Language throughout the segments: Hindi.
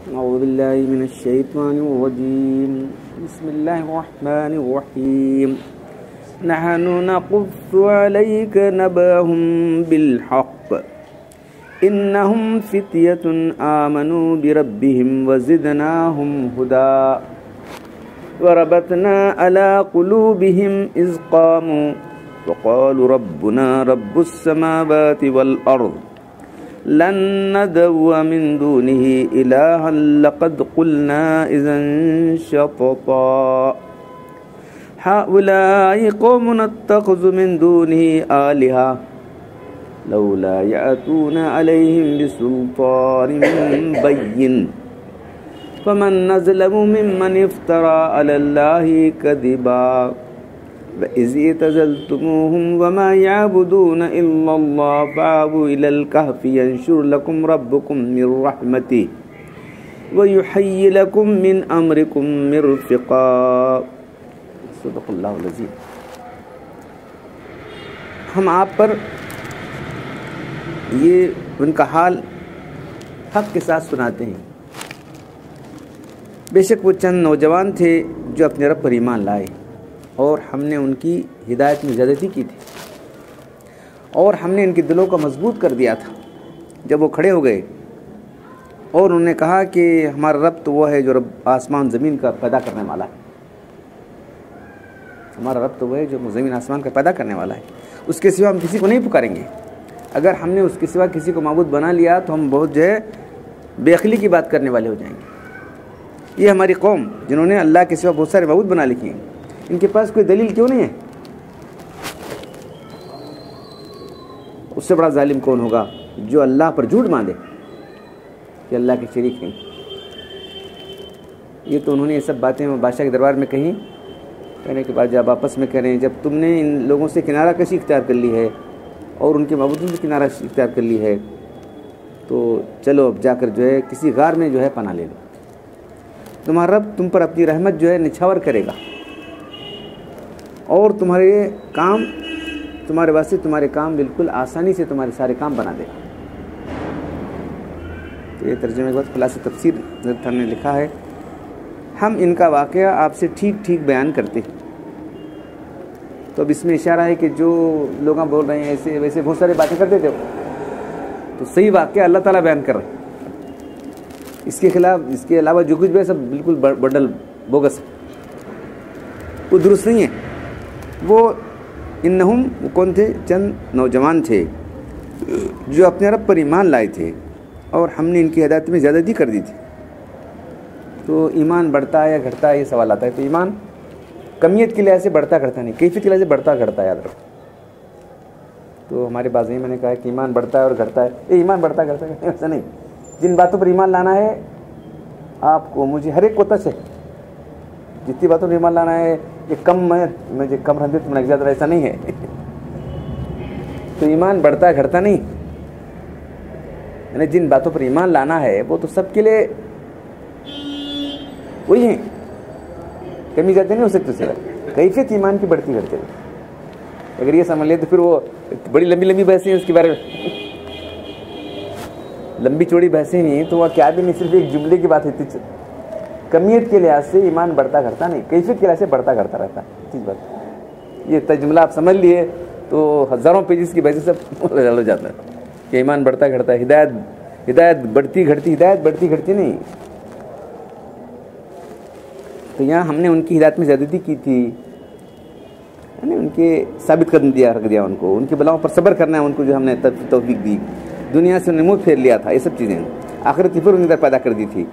अऊज़ु बिल्लाहि मिनश्शैतानिर्रजीम। बिस्मिल्लाहिर्रहमानिर्रहीम। नहनु नक़ुस्सु अलैका नबअहुम बिल्हक़् इन्नहुम फ़ित्यतुन आमनू बिरब्बिहिम वज़िदनाहुम हुदा वरबतना अला क़ुलूबिहिम इज़ क़ामू वक़ालू रब्बुना रब्बुस समावाति वल अर्ज़ लन नदअ मिन दूनिही इलाहन लक़द क़ुलना इज़न शतता हाउलाइ क़ौमुन इत्तख़ज़ू मिन दूनिही आलिहा लौला यअतूना अलैहिम बिसुल्तानिन बय्यिन फमन अज़लमु मिम्मन इफ़्तरा अलल्लाहि कज़िबा वइज़ इअ्तज़लतुमूहुम वमा यअबुदून इल्लल्लाह फ़अबू इलल कहफ़ि यंशुर लकुम रब्बुकुम मिन रहमतिही वयुहय्यि लकुम मिन अम्रिकुम मिरफ़क़ा। सदक़ल्लाहुल अज़ीम। हम आप पर ये उनका हाल हक़ के साथ सुनाते हैं। बेशक वो चंद नौजवान थे जो अपने रब पर ईमान लाए और हमने उनकी हिदायत में ज़्यादती की थी और हमने इनके दिलों को मजबूत कर दिया था जब वो खड़े हो गए और उन्होंने कहा कि हमारा रब तो वो है जो रब आसमान ज़मीन का पैदा करने वाला है। हमारा रब तो वो है जो ज़मीन आसमान का पैदा करने वाला है, उसके सिवा हम किसी को नहीं पुकारेंगे। अगर हमने उसके सिवा किसी को माबूद बना लिया तो हम बहुत जो है बेअक्ली की बात करने वाले हो जाएंगे। ये हमारी कौम जिन्होंने अल्लाह के सिवा बहुत सारे माबूद बना लिखे हैं, इनके पास कोई दलील क्यों नहीं है? उससे बड़ा जालिम कौन होगा जो अल्लाह पर झूठ बांधे कि अल्लाह के शरीक हैं। ये तो उन्होंने ये सब बातें बादशाह के दरबार में कहीं, कहने के बाद जब आपस में करें, जब तुमने इन लोगों से किनारा कशी इख्तियार कर ली है और उनके माबूदों से किनारा इख्तियार कर ली है, तो चलो अब जाकर जो है किसी गार में जो है पनाह ले लो। तुम्हारा रब तुम पर अपनी रहमत जो है निछावर करेगा और तुम्हारे काम, तुम्हारे वास्ते तुम्हारे काम बिल्कुल आसानी से तुम्हारे सारे काम बना देगा। तो ये तर्जुमे के बाद खुलासा तफसीर ने लिखा है, हम इनका वाक़या आपसे ठीक ठीक बयान करते हैं। तो अब इसमें इशारा है कि जो लोग बोल रहे हैं ऐसे वैसे बहुत सारी बातें करते थे, तो सही वाक़या अल्लाह ताला बयान कर रहे हैं। इसके खिलाफ, इसके अलावा जो कुछ भी है सब बिल्कुल बडल बोगस, वो दुरुस्त नहीं है। वो इन्नहुम कौन थे? चंद नौजवान थे जो अपने रब पर ईमान लाए थे और हमने इनकी हिदायत में ज़्यादती कर दी थी। तो ईमान बढ़ता है या घटता है, ये सवाल आता है। तो ईमान कमियत के लिहाज से बढ़ता घटता नहीं, कैफियत के लिहाज से बढ़ता घटता है, याद रखो। तो हमारे पास ही मैंने कहा कि ईमान बढ़ता है और घटता है, ये ईमान बढ़ता घटता है, ऐसा नहीं। जिन बातों पर ईमान लाना है आपको, मुझे हर एक को तच है, जितनी बातों पर ईमान लाना है, ये कम मुझे कम रहते तुमने ज़्यादा, ऐसा नहीं है। तो ईमान बढ़ता है घटता नहीं, यानी जिन बातों पर ईमान लाना है वो तो सबके लिए वही है, कमी ज़्यादा नहीं हो सकती उससे। कैफियत ईमान की बढ़ती घटती है। अगर ये समझ ले तो फिर वो बड़ी लंबी लंबी बहसें हैं उसके बारे में, लंबी चौड़ी बहसें नहीं, तो वह क्या भी नहीं, सिर्फ एक जुमले की बात है। कमियत के लिहाज से ईमान बढ़ता घटता नहीं, कैफियत के लिहाज से बढ़ता घटता रहता है। चीज़ बात ये जुमला आप समझ लिए तो हज़ारों पेजेस की बहसें सब हो जाता है कि ईमान बढ़ता घटता है। हिदायत बढ़ती घटती, हिदायत बढ़ती घटती नहीं। तो यहाँ हमने उनकी हिदायत में ज़्यादती की थी, यानी उनके साबित कर दिया, रख दिया उनको, उनकी बलाओं पर सब्र करना है उनको, जो हमने तौफीक दी। दुनिया से उन्हें मुँह फेर लिया था, ये सब चीज़ें आखिरत की फिर उन्हें पैदा कर दी थी।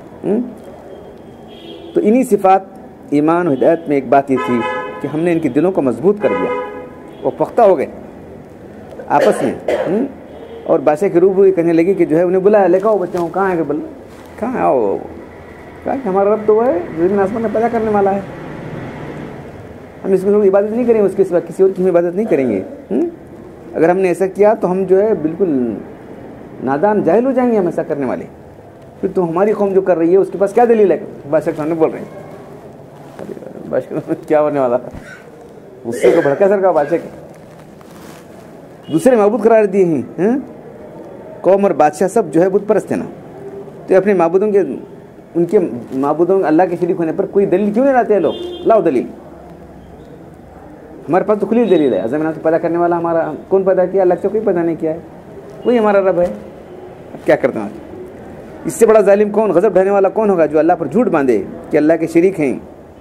तो इन्हीं सिफ़ात ईमान और हिदायत में एक बात ये थी कि हमने इनके दिलों को मजबूत कर दिया, वो पुख्ता हो गए आपस में। और बादशाह के रूप ये कहने लगी कि जो है उन्हें बुलाया, लेकर आओ बच्चों, कहाँ है? बोल कहाँ है? आओ। कहा कि हमारा रब तो वो है ज़मीन आसमान में पैदा करने वाला है, हम इसमें लोग इबादत नहीं करेंगे, उसके सिवा किसी और की इबादत नहीं करेंगे। अगर हमने ऐसा किया तो हम जो है बिल्कुल नादान जाहिल हो जाएंगे, हम ऐसा करने वाले। फिर तो हमारी कौम जो कर रही है उसके पास क्या दलील है? बादशाह के सामने बोल रहे हैं, बादशाह क्या होने वाला, उससे को भड़का सर का बादशाह के दूसरे माबूद करार दिए हैं। कौम और बादशाह सब जो है बुत परस्त है ना, तो अपने माबूदों के उनके माबूदों में अल्लाह के शरीक होने पर कोई दलील क्यों नहीं लाते हैं लोग? लाओ दलील। हमारे पास तो खुली दलील है। ज़मीन को पैदा करने वाला हमारा कौन पैदा किया? अल्लाह से कोई पैदा नहीं किया है, वही हमारा रब है। अब क्या करते हैं? इससे बड़ा जालिम कौन, गज़ब ढाने वाला कौन होगा जो अल्लाह पर झूठ बांधे कि अल्लाह के शरीक हैं।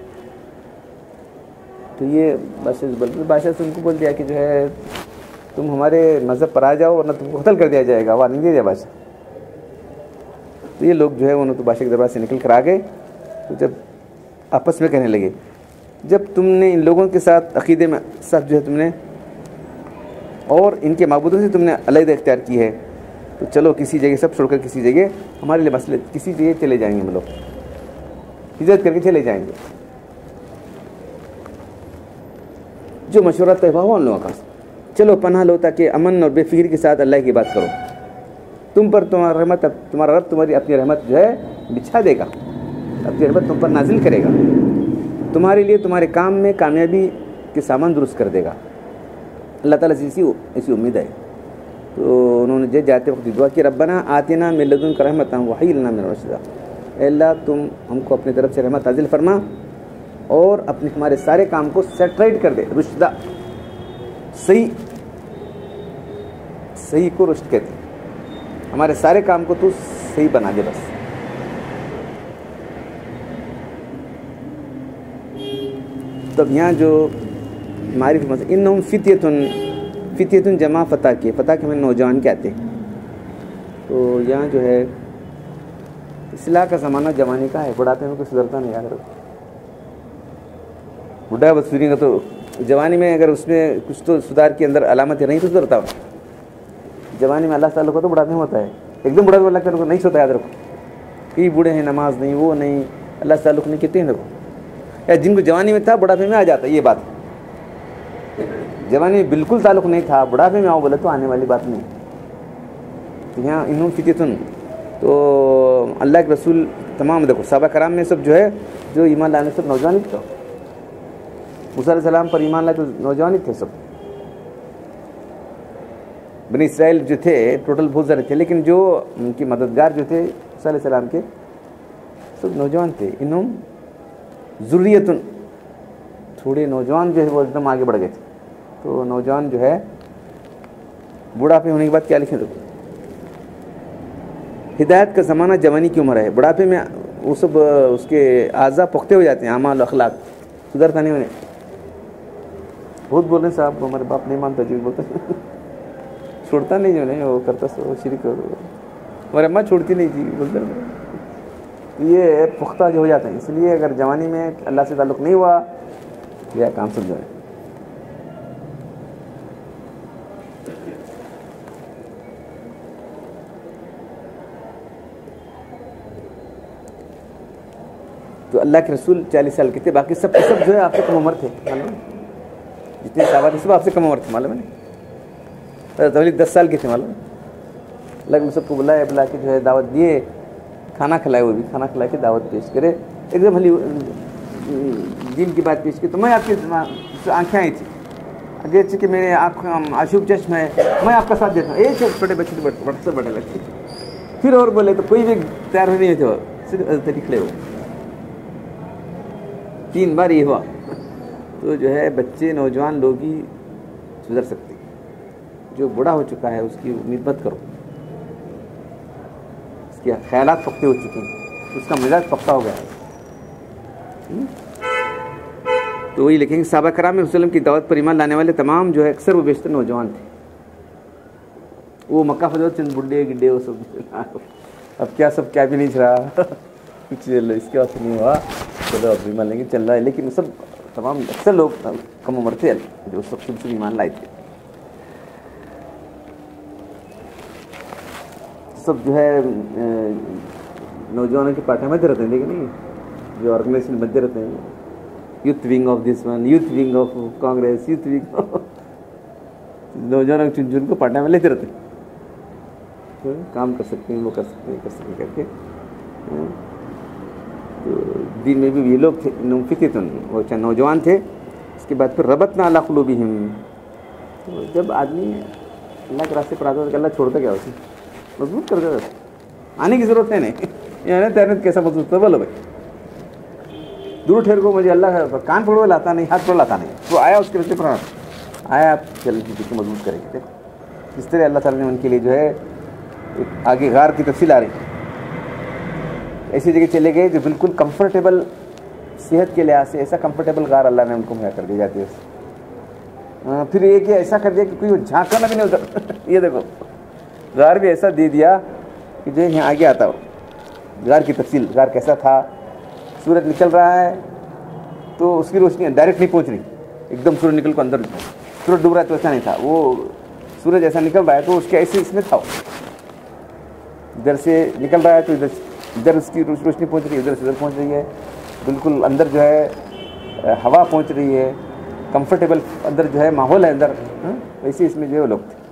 तो ये बादशाह से उनको बोल दिया कि जो है तुम हमारे मज़हब पर आ जाओ वरना तुमको कत्ल कर दिया जाएगा। वार्निंग दे दिया बादशाह। तो ये लोग जो है उन्होंने तो बादशाह के दरबार से निकल कर आ गए। तो जब आपस में कहने लगे, जब तुमने इन लोगों के साथ अक़ीदे में साथ जो है तुमने और इनके माबूदों से तुमने अलग इख्तियार की है, तो चलो किसी जगह सब छोड़कर किसी जगह हमारे लिए मसले किसी जगह चले जाएंगे। हम लोग हिजरत करके चले जाएंगे। जो मशवरा तय हुआ उन लोगों का, चलो पनाह लो ताकि अमन और बेफिक्री के साथ अल्लाह की बात करो। तुम पर तुम्हारा रहमत, तुम्हारा रब तुम्हारी अपनी रहमत जो है बिछा देगा, अपनी रहमत तुम पर नाजिल करेगा, तुम्हारे लिए तुम्हारे काम में कामयाबी के सामान दुरुस्त कर देगा। अल्लाह ताला से ऐसी उम्मीद है। तो उन्होंने जब जाते वक्त दुआ की, रब्बना आतिना मिन लदुनका रहमतन व हय्यि लना मिन रशदा, अल्लाह तुम हमको अपनी तरफ से रहमत नाजिल फरमा और अपने हमारे सारे काम को सेटराइट कर दे। रुशदा सही को रुश्द कहते हैं, हमारे सारे काम को तू सही बना दे बस। तब यहाँ जो मारिफ मसला इन्नहुम फित्यतुन जमा फ़ता के हमें नौजवान कहते हैं। तो यहाँ जो है इस्लाह का ज़माना जवानी का है, बुढ़ापे में कोई सुधरता नहीं। याद रखो, बुढ़ा बस सुधरेगा तो जवानी में अगर उसमें कुछ तो सुधार के अंदर अलामत नहीं तो सुधरता हो। जवानी में अल्लाह ताला को तो बुढ़ापे में होता है, एकदम बुढ़ापे में अल्लाह ताला को नहीं सोता। याद रखो, कई बूढ़े हैं, नमाज नहीं, वो नहीं, अल्लाह से ताल्लुक़ नहीं, कितने हैं देखो। या जिनको जवानी में था बुढ़ापे में आ जाता है, ये बात। जवानी में बिल्कुल ताल्लुक़ नहीं था, बुढ़ापे में आओ बोले तो आने वाली बात नहीं। तो यहाँ इन्होंने फित्यतुन, तो अल्लाह के रसूल तमाम देखो सहाबा कराम में सब जो है जो ईमान लाने सब नौजवान ही थे। मूसा अलैहिस्सलाम पर ईमान लाए तो नौजवान ही थे सब। बनी इसराइल जो थे टोटल बहुत सारे थे, लेकिन जो उनके मददगार जो थे मूसा अलैहिस्सलाम के सब नौजवान थे। इन्हों ज़ुर्रियतुन, थोड़े नौजवान जो है वो एकदम आगे बढ़ गए थे। तो नौजवान जो है बुढ़ापे होने के बाद क्या लिखे देखो, हिदायत का ज़माना जवानी की उम्र है। बुढ़ापे में वो सब उसके आज़ा पुख्ते हो जाते हैं, अमाल अखलाक सुधरता नहीं। उन्हें बहुत बोल रहे साहब, हमारे बाप नहीं मानता जी, बोलता छोड़ता नहीं जो नहीं, वो करता सो शिरक, हमारे अम्मा छोड़ती नहीं जी, बोलते। ये पुख्ता जो हो जाते हैं, इसलिए अगर जवानी में अल्लाह से ताल्लुक़ नहीं हुआ यह काम समझो है। तो अल्लाह के रसूल 40 साल के थे, बाकी सब जो है आपसे कम उम्र थे। मालूम, जितने साहबा थे सब आपसे कम उम्र थे, मालूम है। तबलीग 10 साल के थे, मालूम। लगभग सबको बुलाए, बुला के जो है दावत दिए, खाना खिलाए, वो भी खाना खिला के दावत पेश करे, एकदम हली दीन की बात पेश की। तो मैं आपकी आँखें आई थी आगे कि मेरे आँख अशुभ चश्म है, मैं आपका साथ देता हूँ। एक छोटे बच्चे तो बड़े से बड़े लगते। फिर और बोले तो कोई भी तैयार नहीं थे, सिर्फ निकले हो। 3 बार ये हुआ। तो जो है बच्चे नौजवान लोग ही सुधर सकते, जो बूढ़ा हो चुका है उसकी उम्मीद मत करो। उसके ख्यालात पक्के हो चुके हैं, उसका मिजाज पक्का हो गया है। तो वही लिखेंगे सहाबा कराम में वसल्लम की दावत पर ईमान लाने वाले तमाम जो है अक्सर वो बेशतर नौजवान थे। वो मक्का फजल चंद बुढ़े गिड्ढे वो सब, अब क्या सब क्या भी नहीं रहा चलो इसके बाद नहीं हुआ, चलो अब ईमान लेंगे, चल रहा है। लेकिन सब तमाम अक्सर लोग कम उम्र थे जो सब शुभ शुभ ईमान लाए थे। सब जो है नौजवानों के पार्टी में रहते हैं, लेकिन जो ऑर्गेनाइजेशन बनते रहते हैं, youth wing of this one, youth wing of Congress, youth wing of नौजवानों चुन चुन को पार्टी में लेते रहते हैं। तो काम कर सकते हैं, वो कर सकते हैं, कर सकते करके। तो दिन में भी ये लोग थे, वो चाहे नौजवान थे। इसके बाद फिर रबतना अला क़ुलूबिहिम, तो जब आदमी अल्लाह के रास्ते पर आता है तो अल्लाह छोड़ता क्या उसे, मजबूत कर देता, आने की ज़रूरत है नहीं। यानी तैरने कैसा महसूस होता है, बोलो भाई। दूर ठहर को मुझे अल्लाह कान पकड़ो लाता नहीं, हाथ पकड़ो लाता नहीं, तो आया उसके बच्चे पर आया, आप चल की मजबूत करेंगे। देखो इस तरह अल्लाह ताला ने उनके लिए जो है एक आगे गार की तफसील आ रही, ऐसी जगह चले गए जो बिल्कुल कंफर्टेबल, सेहत के लिहाज से ऐसा कंफर्टेबल गार अल्लाह ने उनको मुहैया कर दी जाती है। फिर ये कि ऐसा कर दिया कि कोई झांकना भी नहीं उधर ये देखो गार भी ऐसा दे दिया कि जो यहाँ आगे आता हो। गार की तफसील, गार कैसा था, सूरज निकल रहा है तो उसकी रोशनी डायरेक्ट नहीं पहुँच रही, एकदम सूरज निकल को अंदर, सूरज डूब रहा है तो ऐसा नहीं था, वो सूरज ऐसा निकल रहा है तो उसके ऐसे इसमें था, इधर से निकल रहा है तो इधर उसकी रोशनी पहुँच रही है, इधर से उधर पहुँच रही है, बिल्कुल अंदर जो है हवा पहुँच रही है, कंफर्टेबल अंदर जो है माहौल है अंदर, वैसे इसमें जो है लोग थे।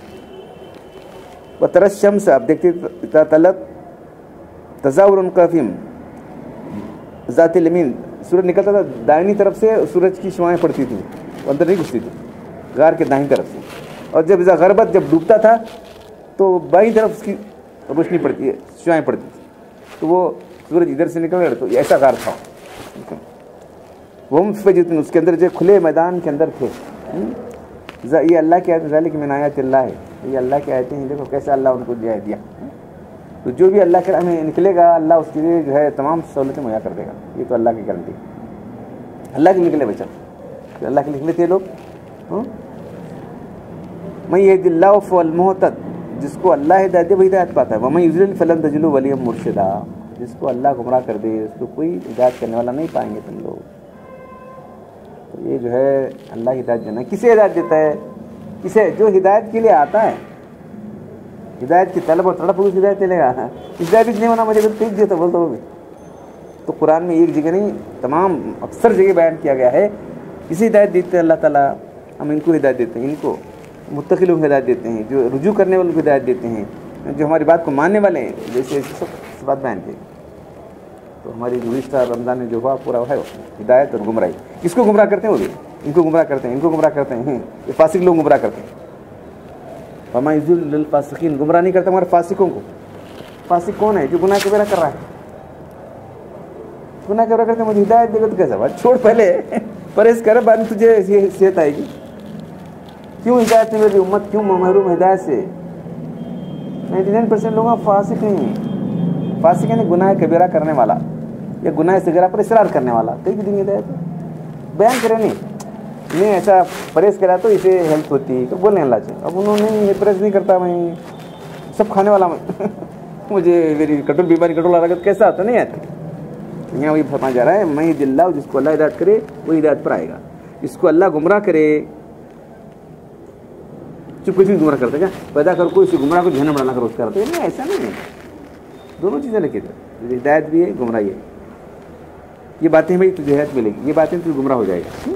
वह तरस शम्स, आप देखते तलत तज़ावुरुन काफ़िम ज़ातिल यमीन, सूरज निकलता था दाहिनी तरफ से, सूरज की शुआएं पड़ती थी, वो अंदर नहीं घुसती थी गार के दाहिनी तरफ से, और जब गरबत जब डूबता था तो बाईं तरफ उसकी रोशनी पड़ती है, शुआएं पड़ती थी, तो वो सूरज इधर से निकल रहा तो ऐसा गार था वो। उसके अंदर जो खुले मैदान के अंदर थे। ये अल्लाह की आयत है कि मैंने आया चिल्ला है, ये अल्लाह की आयतें हैं, देखो कैसे अल्लाह उनको दिया। तो जो भी अल्लाह के राह में निकलेगा अल्लाह उसके लिए जो है तमाम सहूलतें मुहैया कर देगा, ये तो अल्लाह की गारंटी। अल्लाह के निकले बच्चा, तो अल्लाह के निकले थे लोग। मैं ये दिल्ला फल मोहतद, जिसको अल्लाह हिदायत दे वही हिदायत पाता है। वमन युज़लिल फलन तजिदु वलिय्यन मुर्शिदा, जिसको अल्लाह गुमराह कर दे उसको कोई हिदायत करने वाला नहीं पाएंगे तुम लोग। तो ये जो है अल्लाह हिदायत देना, किसे हिदायत देता है, किसे, जो हिदायत के लिए आता है, हिदायत की तलब और तड़प उस हिदायत मिलेगा। हिदायत नहीं होना मुझे फेंक दिया तो बोलता वो भी। तो कुरान में एक जगह नहीं तमाम अक्सर जगह बयान किया गया है, किसी हिदायत देते हैं अल्लाह ताला, हम इनको हिदायत देते हैं, इनको मुत्तकी लोग हिदायत देते हैं, जो रुजू करने वालों को हिदायत देते हैं, जो हमारी बात को मानने वाले हैं, जैसे सब बात बयान की। तो हमारी गुज़िश्ता रमज़ान में जो हुआ पूरा है हिदायत और गुमराही। किसको गुमराह करते हैं, वो भी इनको गुमराह करते हैं, इनको गुमराह करते हैं, ये फासिक लोग गुमराह करते हैं। फमाइजुल फासिकीन, गुमराह नहीं करता हमारे फासिकों को। फासिक कौन है, जो गुनाह कबीरा कर रहा है, गुनाह कबीरा करते, मुझे हिदायत देगा तो कैसा बात, छोड़ पहले परहेज कर, बाद में तुझे सेहत आएगी। क्यों हिदायत से मेरी उम्मत क्यों महरूम हिदायत से? 99% लोग फासिक नहीं, फासिक यानी गुनाह कबीरा करने वाला या गुनाह सगीरा पर इसरार करने वाला, कई भी दिन हिदायत बयान करे नहीं ऐसा परहेज करा तो इसे हेल्थ होती तो बोलने अल्लाह से। अब उन्होंने परहेज नहीं करता, मैं सब खाने वाला मैं मुझे मेरी कटोल बीमारी कटोल आ रहा है, कैसा आता नहीं आता। यहाँ वही फरमा जा रहा है, मैं दिल्ला, जिसको अल्लाह हिदायत करे वो हिदायत पर आएगा, जिसको अल्लाह गुमराह करे। चुप कुछ भी गुमराह करते क्या, पैदा कर कोई उसी गुमराह को जहन्नम बनाना कर उसका करते नहीं, ऐसा नहीं है। दोनों चीज़ें लिखी थी, हिदायत भी है गुमराही है। ये बातें भाई तुझे हिदायत मिलेगी, ये बातें तुझे गुमराह हो जाएगा।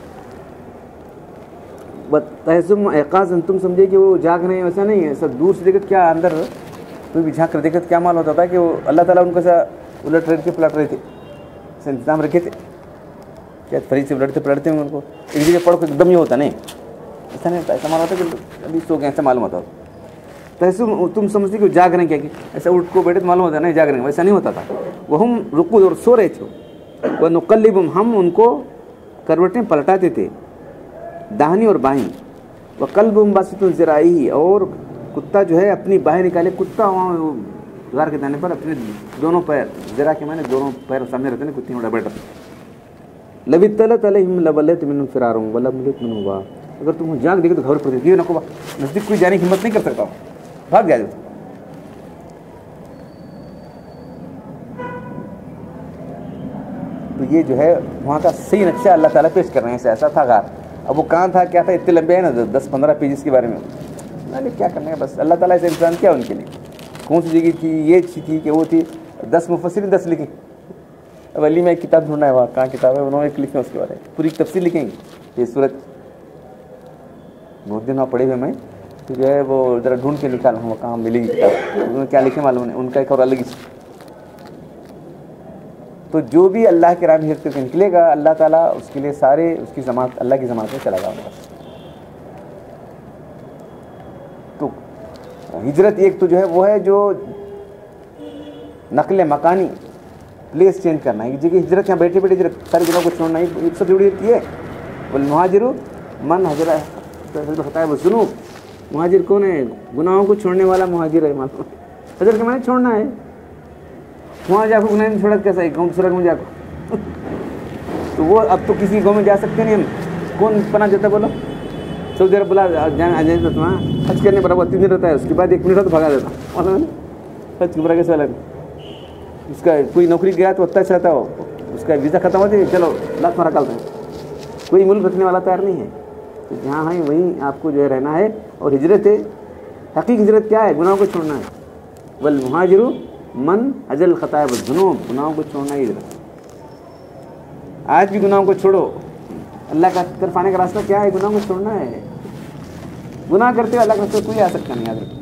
तहजुम एकाज़न, तुम समझे कि वो जाग रहे हैं, वैसा नहीं है। सब दूर से देखते क्या अंदर कोई भी झाँक कर देखते क्या मालूम होता था कि वो अल्लाह ताला उनको ऐसा उलट रहे थे पलट रहे थे, ऐसे इंतजाम रखे थे क्या, फरीद से उलटते पलटते हैं उनको एक जगह पढ़ को एकदम ये होता नहीं, ऐसा नहीं होता। ऐसा मालूम होता कि अभी सो गए, ऐसा मालूम होता। तहजुम, तुम समझते कि वो जाग रहे हैं क्या, कि ऐसा उठ को बैठे तो मालूम होता नहीं जाग रहे हैं, वैसा नहीं होता था। वो हम रुकू और सो रहे थे, वह नुक़ल्लिबुहुम, हम उनको करवटें पलटाते थे दाहिनी और बाहीं। वह कल्बुहुम बासितुन ज़िराइही, और कुत्ता जो है अपनी बाहें निकाले, कुत्ता वहाँ गार के दाने पर अपने दोनों पैर, ज़रा के माने दोनों पैर सामने रहते हैं, कुत्ते में बैठ रहते। लबित्तलत अलैहिम लबल्लत मिनहुम फ़िरारुहुम वलमुलित मिनहुम वा, अगर तुम जाग देखे तो खबर पड़ती है, नको नज़दीक कोई जाने की हिम्मत नहीं कर सकता, भाग जाए। तो ये जो है वहाँ का सही नक्शा अल्लाह ताला पेश कर रहे हैं। ऐसा था गार, अब वो कहाँ था क्या था, इतने लंबे है ना 10-15 पेजेस के बारे में, मैंने क्या करना है, बस अल्लाह ताला से इंतजाम किया उनके लिए। कौन सी जगह थी, ये थी कि वो थी, 10 मुफस्सिर 10 लिखी। अब अली में एक किताब ढूंढना है, वहाँ कहाँ किताब है, उन्होंने एक लिखी उसके बारे में पूरी तफसीर लिखेंगे। ये सूरत बहुत दिन वहाँ पढ़े हुए मैं, तो जो है वो ज़रा ढूंढ के निकाल हम कहाँ मिलेगी किताब, उन्होंने क्या लिखे मालूम नहीं, उनका एक और अलग ही। तो जो भी अल्लाह के राह में हिजरत करके निकलेगा अल्लाह ताला उसके लिए सारे उसकी जमात अल्लाह की जमात में चला जाएगा। तो हिजरत एक तो जो है वो है जो नकल मकानी, प्लेस चेंज करना है, जगह हिजरत, यहाँ बैठे बैठे हिजरत, सारे गुनाहों को छोड़ना, ये सब जरूरी होती है। वल मुहाजिरु मन हजरा खताए वज़ुनूब, मुहाजिर कौन है? गुनाहों को छोड़ने वाला मुहाजिर है। मालूम हजर के माने छोड़ना है, वहाँ जाकर गुनाह नहीं छोड़ा कैसा है, गाँव दूसरा गाँव जाकर तो वो अब तो किसी गाँव में जा सकते नहीं हम, कौन पना जाता बोलो? सऊदी अरब बोला जाना आ जाए तो वहाँ हज करने बराबर 3 दिन रहता है, उसके बाद 1 मिनट तो भगा देता, मालूम हज के कैसे अलग, उसका कोई नौकरी गया तो अच्छा चाहता हो, उसका वीज़ा खत्म होती है, चलो लाख मारा करते हैं, कोई मुल्क रखने वाला तैयार नहीं है। तो जहाँ है वहीं आपको जो है रहना है। और हिजरत है, हकीकी हिजरत क्या है? गुनाहों को छोड़ना है। वल मुहाजिरु मन अजल खताए वज़ुनूब, गुनाहों को छोड़ना ही हिजरत। आज भी गुनाहों को छोड़ो, अल्लाह का तरफ आने का रास्ता क्या है? गुनाहों को छोड़ना है। गुनाह करते हुए अल्लाह का रास्ता कोई आ सकता नहीं, याद रखो।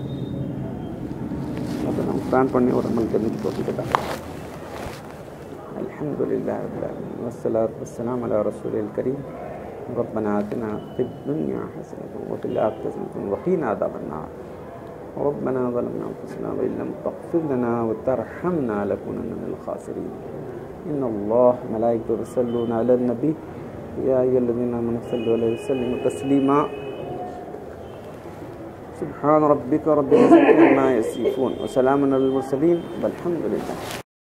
कुरान पढ़ने और अमल करने की तौफीक अता फरमाए। अल्हम्दुलिल्लाह रब्बिल आलमीन वस्सलातु वस्सलामु अला रसूलिल करीम रब्बना आतिना फिद दुनिया हसनतन व फिल आखिरति हसनतन व क़ीना अज़ाबन्नार रब्बना ज़लमना अनफुसना व इल्लम तग़फिर लना व तरहमना लनकुनन्ना मिनल ख़ासिरीन इन्नल्लाह व मलाइकतहु युसल्लूना अलन नबी या अय्युहल्लज़ीना आमनू सल्लु अलैहि व सल्लिमू तस्लीमा सुब्हान रब्बिका रब्बिल इज़्ज़ति अम्मा यसिफून व सलामुन अलल मुरसलीन वल्हम्दुलिल्लाह।